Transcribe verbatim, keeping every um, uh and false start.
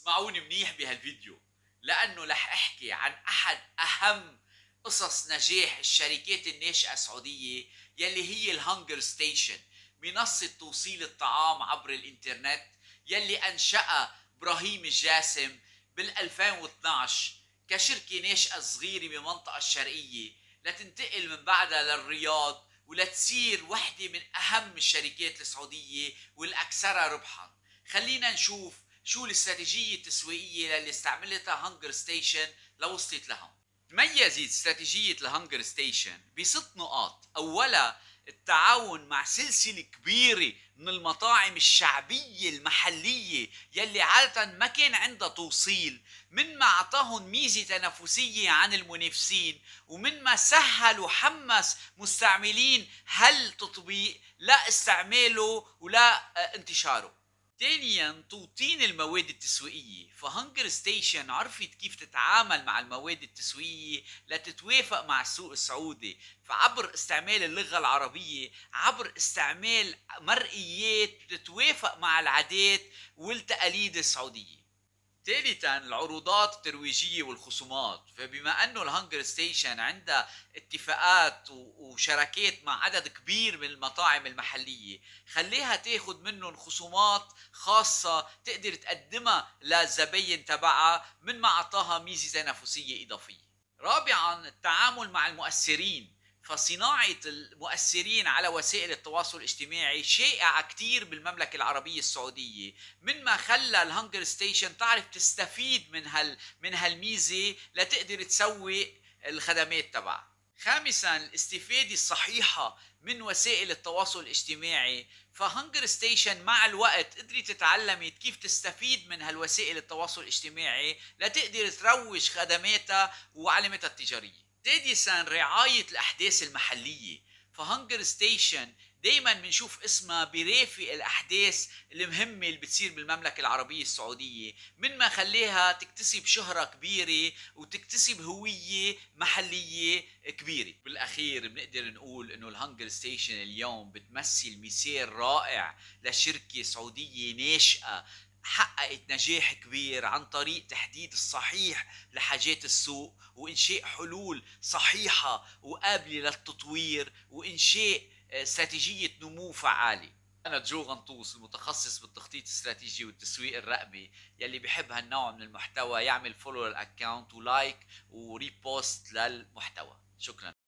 اسمعوني منيح بهالفيديو، لأنه رح أحكي عن أحد أهم قصص نجاح الشركات الناشئة السعودية يلي هي الهانجر ستيشن، منصة توصيل الطعام عبر الإنترنت يلي أنشأها إبراهيم الجاسم بال ألفين واثنعش كشركة ناشئة صغيرة بمنطقة الشرقية، لتنتقل من بعدها للرياض ولتصير وحدة من أهم الشركات السعودية والأكثرها ربحا. خلينا نشوف شو الاستراتيجية التسويقية اللي استعملتها هانجر ستيشن لوصلت لها. تميزت استراتيجية الهانجر ستيشن بست نقاط. أولا، التعاون مع سلسلة كبيرة من المطاعم الشعبية المحلية يلي عادة ما كان عندها توصيل، من ما أعطاهم ميزة تنافسية عن المنافسين، ومن ما سهل وحمس مستعملين هالتطبيق لا استعماله ولا انتشاره. ثانيا، توطين المواد التسويقية، فهنجر ستيشن عرفت كيف تتعامل مع المواد التسويقية لتتوافق مع السوق السعودي، فعبر استعمال اللغة العربية، عبر استعمال مرئيات تتوافق مع العادات والتقاليد السعودية. ثالثا، العروضات الترويجية والخصومات، فبما انه الهانجر ستيشن عندها اتفاقات وشراكات مع عدد كبير من المطاعم المحلية، خليها تاخد منهم خصومات خاصة تقدر تقدمها للزباين تبعها من ما اعطاها ميزة تنافسية اضافية. رابعا، التعامل مع المؤثرين، فصناعة المؤثرين على وسائل التواصل الاجتماعي شائعة كتير بالمملكة العربية السعودية، من ما خلى الهانجر ستيشن تعرف تستفيد من هال من هالميزة لتقدر تسوي الخدمات تبعها. خامسا، الاستفادة الصحيحة من وسائل التواصل الاجتماعي، فهانجر ستيشن مع الوقت قدرت تتعلمت كيف تستفيد من هالوسائل التواصل الاجتماعي لتقدر تروج خدماتها وعلامتها التجارية. سادسا، رعاية الأحداث المحلية، فهانجر ستيشن دايما بنشوف اسمها برافق الأحداث المهمة اللي بتصير بالمملكة العربية السعودية، من ما خليها تكتسب شهرة كبيرة وتكتسب هوية محلية كبيرة. بالأخير بنقدر نقول إنه الهانجر ستيشن اليوم بتمثل مثال رائع لشركة سعودية ناشئة حققت نجاح كبير عن طريق تحديد الصحيح لحاجات السوق، وإنشاء حلول صحيحة وقابلة للتطوير، وإنشاء استراتيجية نمو فعالة. أنا جو غنطوس، المتخصص بالتخطيط الاستراتيجي والتسويق الرقمي، يلي بحب هالنوع من المحتوى يعمل فولو للأكاونت ولايك وريبوست للمحتوى. شكرا.